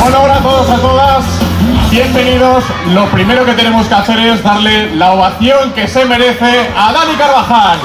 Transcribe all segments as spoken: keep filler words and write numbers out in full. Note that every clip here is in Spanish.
Bueno, hola a todos, a todas, bienvenidos. Lo primero que tenemos que hacer es darle la ovación que se merece a Dani Carvajal.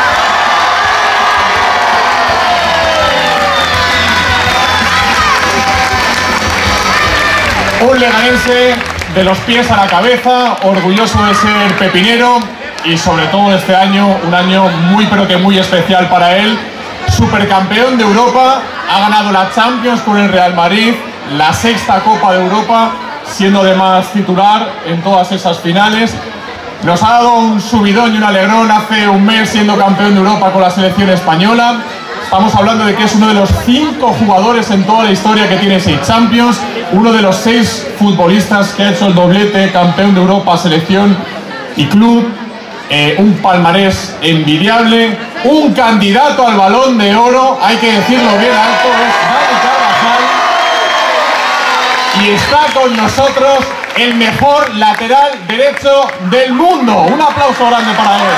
Un leganense de los pies a la cabeza, orgulloso de ser pepinero y sobre todo este año, un año muy pero que muy especial para él. Supercampeón de Europa, ha ganado la Champions con el Real Madrid, la sexta Copa de Europa, siendo además titular en todas esas finales. Nos ha dado un subidón y un alegrón hace un mes siendo campeón de Europa con la selección española. Estamos hablando de que es uno de los cinco jugadores en toda la historia que tiene seis Champions, uno de los seis futbolistas que ha hecho el doblete, campeón de Europa, selección y club, eh, un palmarés envidiable, un candidato al Balón de Oro, hay que decirlo bien alto, es Dani Carvajal, y está con nosotros el mejor lateral derecho del mundo. Un aplauso grande para él.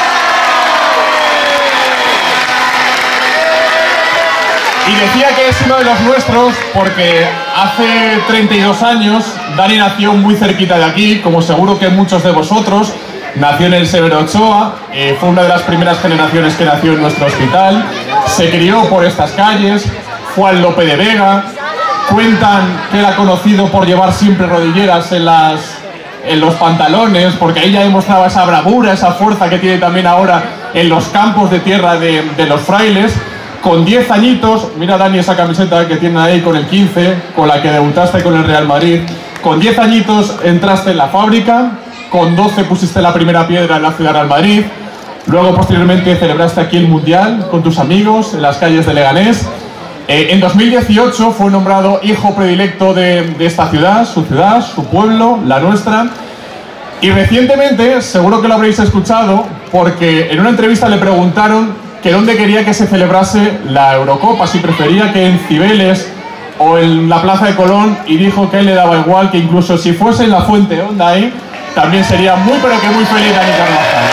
Y decía que es uno de los nuestros porque hace treinta y dos años Dani nació muy cerquita de aquí, como seguro que muchos de vosotros. Nació en el Severo Ochoa, eh, fue una de las primeras generaciones que nació en nuestro hospital. Se crió por estas calles, fue al Lope de Vega. Cuentan que él ha conocido por llevar siempre rodilleras en, las, en los pantalones, porque ahí ya demostraba esa bravura, esa fuerza que tiene también ahora en los campos de tierra de, de los frailes. Con diez añitos, mira Dani esa camiseta que tiene ahí con el quince, con la que debutaste con el Real Madrid. Con diez añitos entraste en la fábrica, con doce pusiste la primera piedra en la ciudad de Real Madrid. Luego posteriormente celebraste aquí el Mundial con tus amigos en las calles de Leganés. Eh, en dos mil dieciocho fue nombrado hijo predilecto de, de esta ciudad, su ciudad, su pueblo, la nuestra. Y recientemente, seguro que lo habréis escuchado, porque en una entrevista le preguntaron que dónde quería que se celebrase la Eurocopa, si prefería que en Cibeles o en la Plaza de Colón, y dijo que a él le daba igual, que incluso si fuese en la Fuente Honda ahí, también sería muy pero que muy feliz Dani Carvajal.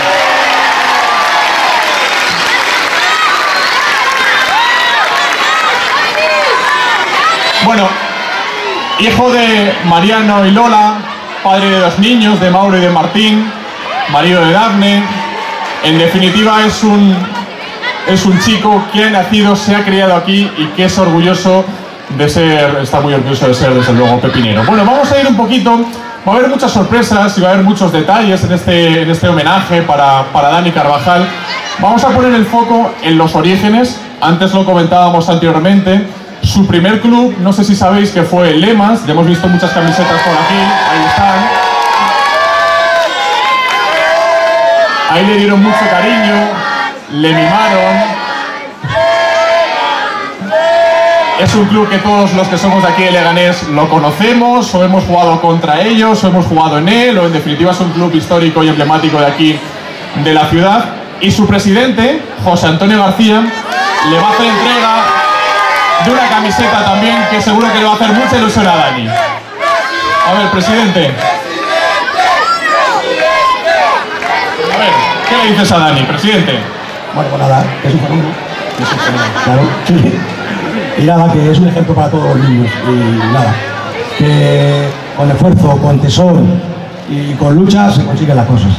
Bueno, hijo de Mariano y Lola, padre de dos niños, de Mauro y de Martín, marido de Dafne. En definitiva es un... Es un chico que ha nacido, se ha criado aquí y que es orgulloso de ser, está muy orgulloso de ser, desde luego, pepinero. Bueno, vamos a ir un poquito, va a haber muchas sorpresas y va a haber muchos detalles en este, en este homenaje para, para Dani Carvajal. Vamos a poner el foco en los orígenes, antes lo comentábamos anteriormente. Su primer club, no sé si sabéis que fue el Lemas, ya hemos visto muchas camisetas por aquí, ahí están. Ahí le dieron mucho cariño. Le mimaron. Es un club que todos los que somos de aquí de Leganés lo conocemos, o hemos jugado contra ellos, o hemos jugado en él, o en definitiva es un club histórico y emblemático de aquí, de la ciudad. Y su presidente, José Antonio García, le va a hacer entrega de una camiseta también que seguro que le va a hacer mucha ilusión a Dani. A ver, presidente. A ver, ¿qué le dices a Dani, presidente? Bueno, pues nada, que es un fenómeno. Es un fenómeno, claro. Sí. Y nada, que es un ejemplo para todos los niños. Y nada, que con esfuerzo, con tesón y con lucha se consiguen las cosas.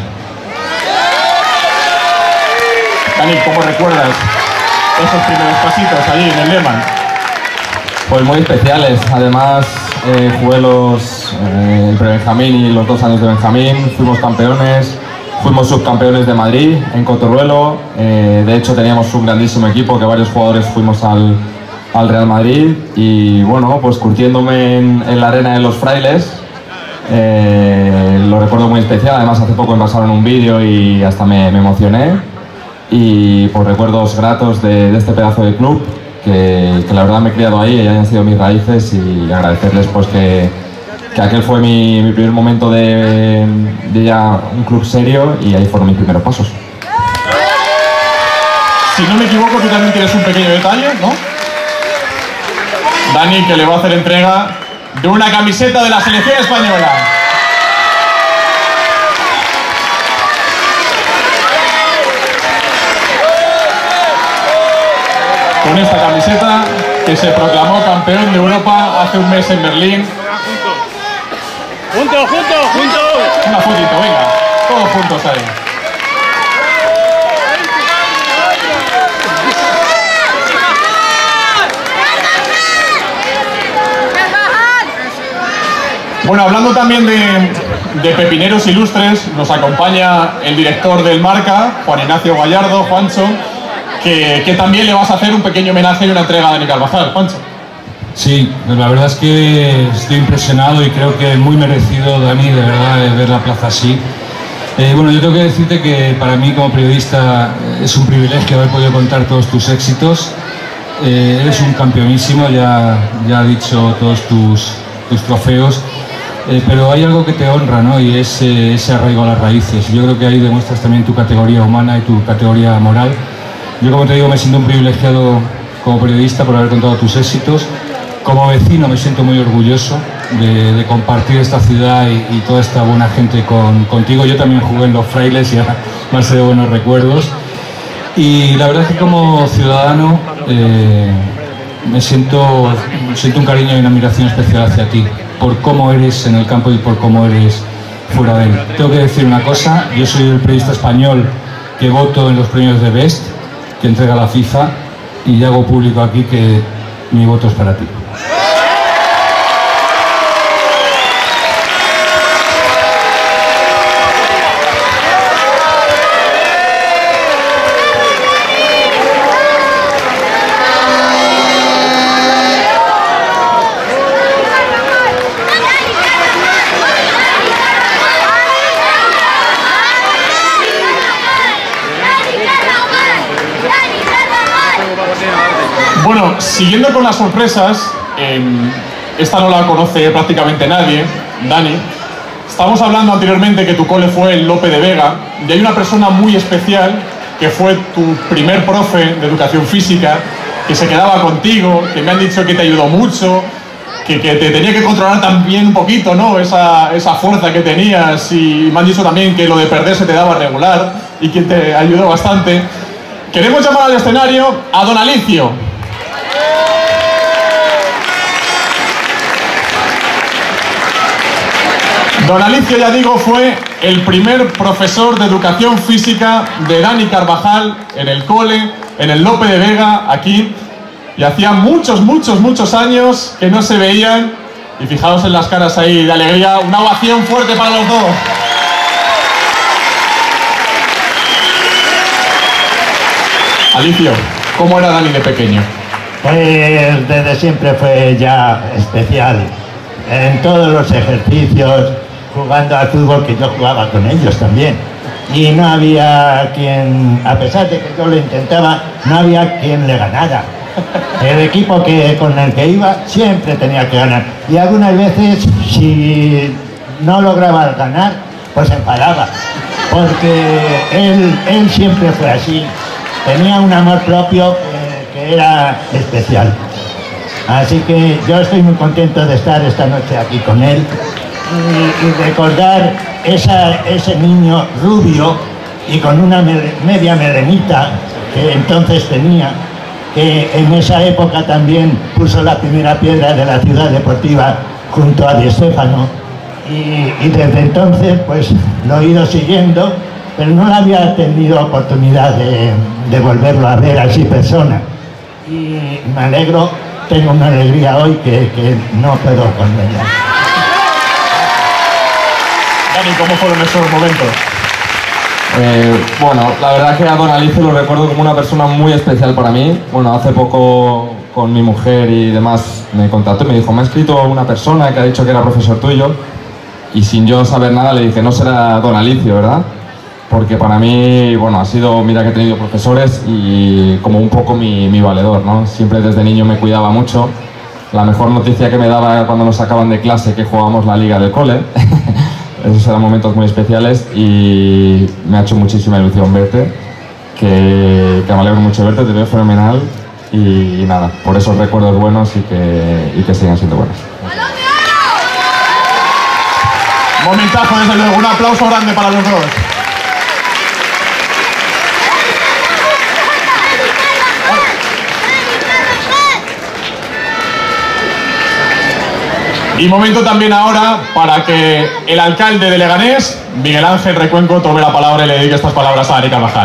Dani, ¿cómo recuerdas esos primeros pasitos allí en el Lehmann? Pues muy especiales. Además, eh, jugué los, eh, el pre-Benjamín y los dos años de Benjamín. Fuimos campeones. Fuimos subcampeones de Madrid, en Cotorruelo. Eh, de hecho, teníamos un grandísimo equipo que varios jugadores fuimos al, al Real Madrid. Y bueno, pues curtiéndome en, en la arena de los Frailes. Eh, lo recuerdo muy especial. Además, hace poco me pasaron un vídeo y hasta me, me emocioné. Y pues recuerdos gratos de, de este pedazo de club, que, que la verdad me he criado ahí y hayan sido mis raíces. Y agradecerles pues que... que aquel fue mi, mi primer momento de, de ya un club serio y ahí fueron mis primeros pasos. Si no me equivoco, tú también tienes un pequeño detalle, ¿no? Dani, que le va a hacer entrega de una camiseta de la selección española. Con esta camiseta que se proclamó campeón de Europa hace un mes en Berlín. ¡Juntos, juntos, juntos! Una fotito, venga, todos juntos ahí. Bueno, hablando también de, de pepineros ilustres, nos acompaña el director del Marca, Juan Ignacio Gallardo, Juancho, que, que también le vas a hacer un pequeño homenaje y una entrega a Dani Carvajal. Juancho. Sí, pues la verdad es que estoy impresionado y creo que muy merecido, Dani, de verdad, de ver la plaza así. Eh, bueno, yo tengo que decirte que para mí como periodista es un privilegio haber podido contar todos tus éxitos. Eh, eres un campeonísimo, ya, ya ha dicho todos tus, tus trofeos. Eh, pero hay algo que te honra, ¿no? Y es eh, ese arraigo a las raíces. Yo creo que ahí demuestras también tu categoría humana y tu categoría moral. Yo, como te digo, me siento un privilegiado como periodista por haber contado tus éxitos. Como vecino me siento muy orgulloso de, de compartir esta ciudad y, y toda esta buena gente con, contigo. Yo también jugué en Los Frailes y más de buenos recuerdos. Y la verdad es que como ciudadano eh, me siento, siento un cariño y una admiración especial hacia ti, por cómo eres en el campo y por cómo eres fuera de él. Tengo que decir una cosa, yo soy el periodista español que voto en los premios de Best, que entrega la FIFA, y ya hago público aquí que mi voto es para ti. Bueno, siguiendo con las sorpresas, eh, esta no la conoce prácticamente nadie, Dani. Estábamos hablando anteriormente que tu cole fue el Lope de Vega, y hay una persona muy especial que fue tu primer profe de educación física, que se quedaba contigo, que me han dicho que te ayudó mucho, que, que te tenía que controlar también un poquito, ¿no? Esa, esa fuerza que tenías, y me han dicho también que lo de perder se te daba regular y que te ayudó bastante. Queremos llamar al escenario a don Alicio. Don Alicio, ya digo, fue el primer profesor de educación física de Dani Carvajal en el cole, en el Lope de Vega, aquí. Y hacía muchos, muchos, muchos años que no se veían. Y fijaos en las caras ahí de alegría. Una ovación fuerte para los dos. Alicio, ¿cómo era Dani de pequeño? Pues desde siempre fue ya especial. En todos los ejercicios, jugando al fútbol, que yo jugaba con ellos también. Y no había quien, a pesar de que yo lo intentaba, no había quien le ganara. El equipo que, con el que iba siempre tenía que ganar. Y algunas veces, si no lograba ganar, pues se enfadaba. Porque él, él siempre fue así. Tenía un amor propio que, que era especial. Así que yo estoy muy contento de estar esta noche aquí con él y, y recordar esa, ese niño rubio y con una me, media melenita que entonces tenía, que en esa época también puso la primera piedra de la ciudad deportiva junto a Di Stéfano, y, y desde entonces pues lo he ido siguiendo, pero no le había tenido oportunidad de, de volverlo a ver así persona, y me alegro. Tengo una alegría hoy que, que no puedo condenar. Dani, ¿cómo fueron esos momentos? Eh, bueno, la verdad que a don Alicio lo recuerdo como una persona muy especial para mí. Bueno, hace poco con mi mujer y demás me contactó y me dijo, me ha escrito una persona que ha dicho que era profesor tuyo, y sin yo saber nada le dije, no será don Alicio, ¿verdad? Porque para mí, bueno, ha sido, mira que he tenido profesores y como un poco mi, mi valedor, ¿no? Siempre desde niño me cuidaba mucho. La mejor noticia que me daba cuando nos sacaban de clase que jugábamos la liga del cole. Esos eran momentos muy especiales y me ha hecho muchísima ilusión verte, que, que me alegro mucho de verte, te veo fenomenal y, y nada, por esos recuerdos buenos y que, y que sigan siendo buenos. Momentazo, desde luego, un aplauso grande para los dos. Y momento también ahora para que el alcalde de Leganés, Miguel Ángel Recuenco, tome la palabra y le dedique estas palabras a Dani Carvajal.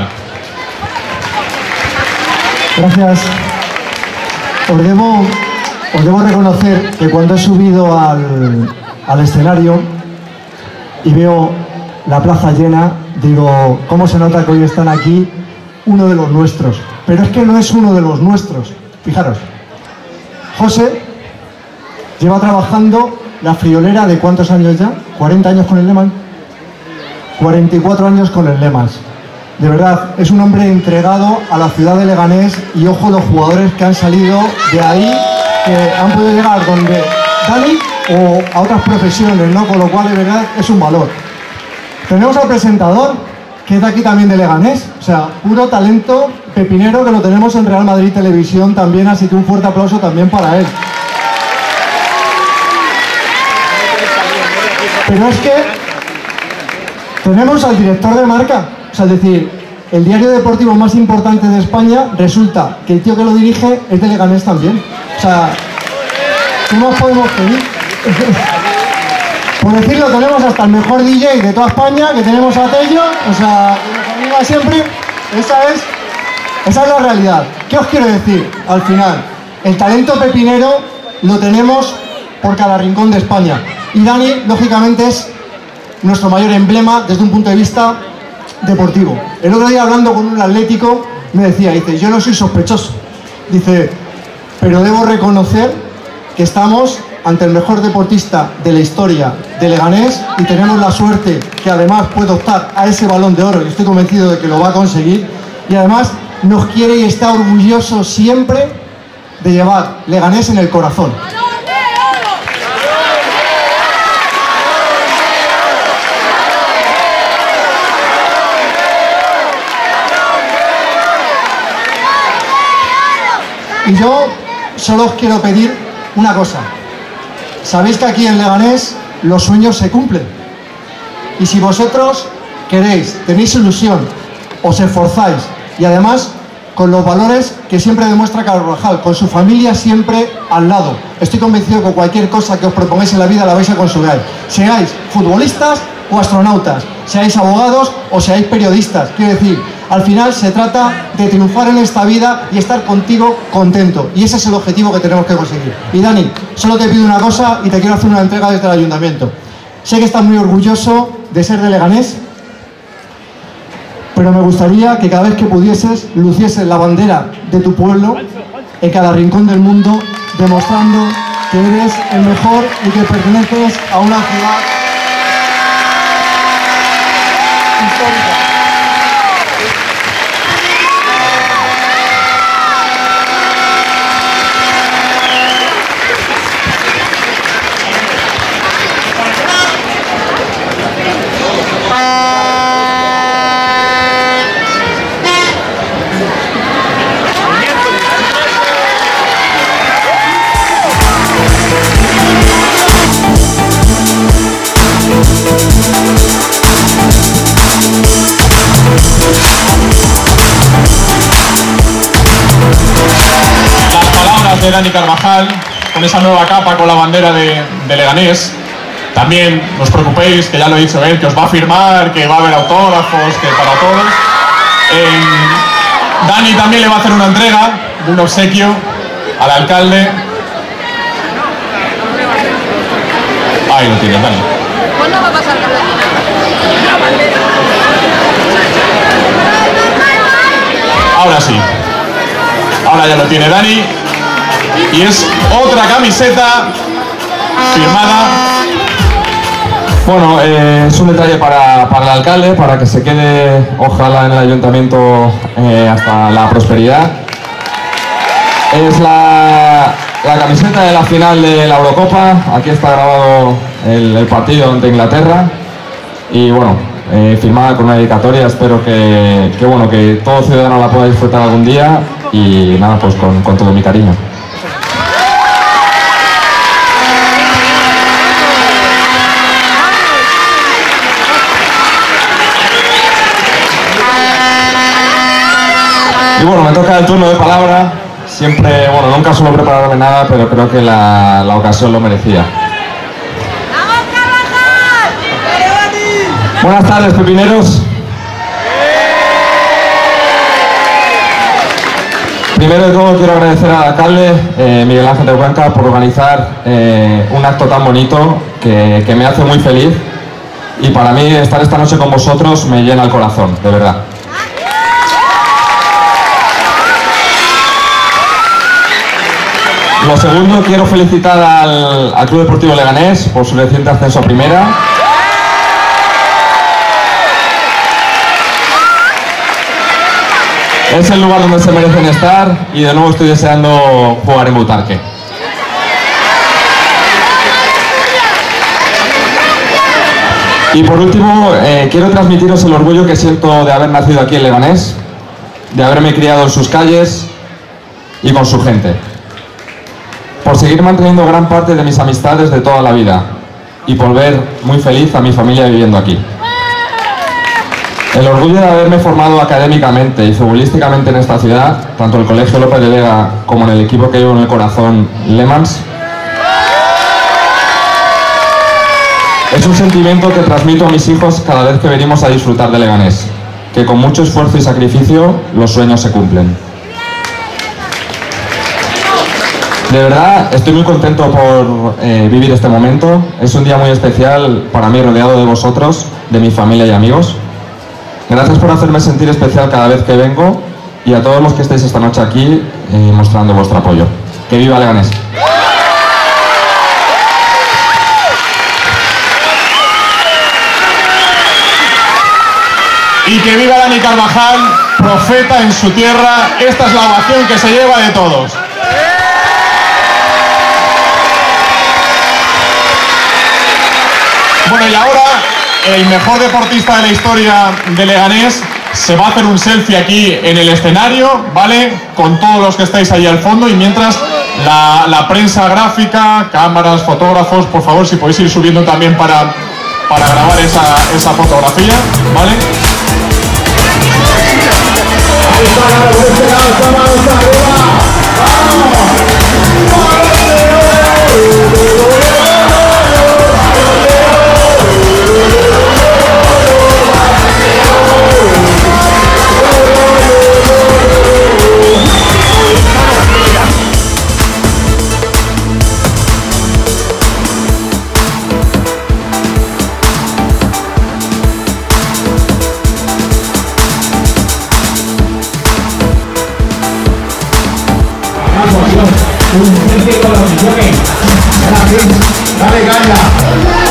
Gracias. Os debo, os debo reconocer que cuando he subido al, al escenario y veo la plaza llena, digo, ¿cómo se nota que hoy están aquí uno de los nuestros? Pero es que no es uno de los nuestros. Fijaros, José lleva trabajando la friolera de ¿cuántos años ya? ¿cuarenta años con el Le Mans? cuarenta y cuatro años con el Le Mans. De verdad, es un hombre entregado a la ciudad de Leganés y ojo los jugadores que han salido de ahí, que han podido llegar donde Dani o a otras profesiones, ¿no? Con lo cual, de verdad, es un valor. Tenemos al presentador, que es de aquí también de Leganés, o sea, puro talento pepinero, que lo tenemos en Real Madrid Televisión también, así que un fuerte aplauso también para él. Pero es que tenemos al director de marca, o sea, es decir, el diario deportivo más importante de España, resulta que el tío que lo dirige es de Leganés también. O sea, ¿qué más podemos pedir? Por decirlo, tenemos hasta el mejor D J de toda España, que tenemos a Tello, o sea, que nos anima siempre. Esa es, esa es la realidad. ¿Qué os quiero decir al final? El talento pepinero lo tenemos por cada rincón de España. Y Dani, lógicamente, es nuestro mayor emblema desde un punto de vista deportivo. El otro día, hablando con un atlético, me decía, dice, yo no soy sospechoso, dice, pero debo reconocer que estamos ante el mejor deportista de la historia de Leganés y tenemos la suerte que además puede optar a ese Balón de Oro y estoy convencido de que lo va a conseguir, y además nos quiere y está orgulloso siempre de llevar Leganés en el corazón. Y yo solo os quiero pedir una cosa. Sabéis que aquí en Leganés los sueños se cumplen. Y si vosotros queréis, tenéis ilusión, os esforzáis y además con los valores que siempre demuestra Carvajal, con su familia siempre al lado, estoy convencido que cualquier cosa que os propongáis en la vida la vais a conseguir. Seáis futbolistas o astronautas, seáis abogados o seáis periodistas. Quiero decir, al final se trata de triunfar en esta vida y estar contigo contento. Y ese es el objetivo que tenemos que conseguir. Y Dani, solo te pido una cosa y te quiero hacer una entrega desde el ayuntamiento. Sé que estás muy orgulloso de ser de Leganés, pero me gustaría que cada vez que pudieses, lucieses la bandera de tu pueblo en cada rincón del mundo, demostrando que eres el mejor y que perteneces a una ciudad histórica. De Dani Carvajal, con esa nueva capa con la bandera de, de Leganés. También no os preocupéis, que ya lo ha dicho él, que os va a firmar, que va a haber autógrafos, que para todos. Eh, Dani también le va a hacer una entrega de un obsequio al alcalde. Ahí lo tiene, Dani. ¿Cuándo va a pasar Ahora sí. Ahora ya lo tiene Dani. Y es otra camiseta firmada. Bueno, eh, es un detalle para, para el alcalde, para que se quede, ojalá, en el ayuntamiento eh, hasta la prosperidad. Es la, la camiseta de la final de la Eurocopa. Aquí está grabado el, el partido ante Inglaterra. Y bueno, eh, firmada con una dedicatoria. Espero que, que, bueno, que todo ciudadano la pueda disfrutar algún día. Y nada, pues con, con todo mi cariño. Y bueno, me toca el turno de palabra. Siempre, bueno, nunca suelo prepararme nada, pero creo que la, la ocasión lo merecía. Buenas tardes, pepineros. Primero de todo quiero agradecer al alcalde eh, Miguel Ángel de Cuenca por organizar eh, un acto tan bonito que, que me hace muy feliz, y para mí estar esta noche con vosotros me llena el corazón, de verdad. Lo segundo, quiero felicitar al, al Club Deportivo Leganés por su reciente ascenso a primera. Es el lugar donde se merecen estar y de nuevo estoy deseando jugar en Butarque. Y por último, eh, quiero transmitiros el orgullo que siento de haber nacido aquí en Leganés, de haberme criado en sus calles y con su gente, por seguir manteniendo gran parte de mis amistades de toda la vida y por ver muy feliz a mi familia viviendo aquí. El orgullo de haberme formado académicamente y futbolísticamente en esta ciudad, tanto en el Colegio López de Vega como en el equipo que llevo en el corazón, Le Mans. Es un sentimiento que transmito a mis hijos cada vez que venimos a disfrutar de Leganés, que con mucho esfuerzo y sacrificio los sueños se cumplen. De verdad, estoy muy contento por eh, vivir este momento. Es un día muy especial para mí, rodeado de vosotros, de mi familia y amigos. Gracias por hacerme sentir especial cada vez que vengo, y a todos los que estáis esta noche aquí eh, mostrando vuestro apoyo. ¡Que viva Leganés! Y que viva Dani Carvajal, profeta en su tierra. Esta es la ovación que se lleva de todos. Bueno, y ahora el mejor deportista de la historia de Leganés se va a hacer un selfie aquí en el escenario, ¿vale? Con todos los que estáis ahí al fondo, y mientras la, la prensa gráfica, cámaras, fotógrafos, por favor, si podéis ir subiendo también para, para grabar esa, esa fotografía, ¿vale? Ahí está, por este lado, estamos arriba. ¡Vamos! Un con los millones. Dale, caña.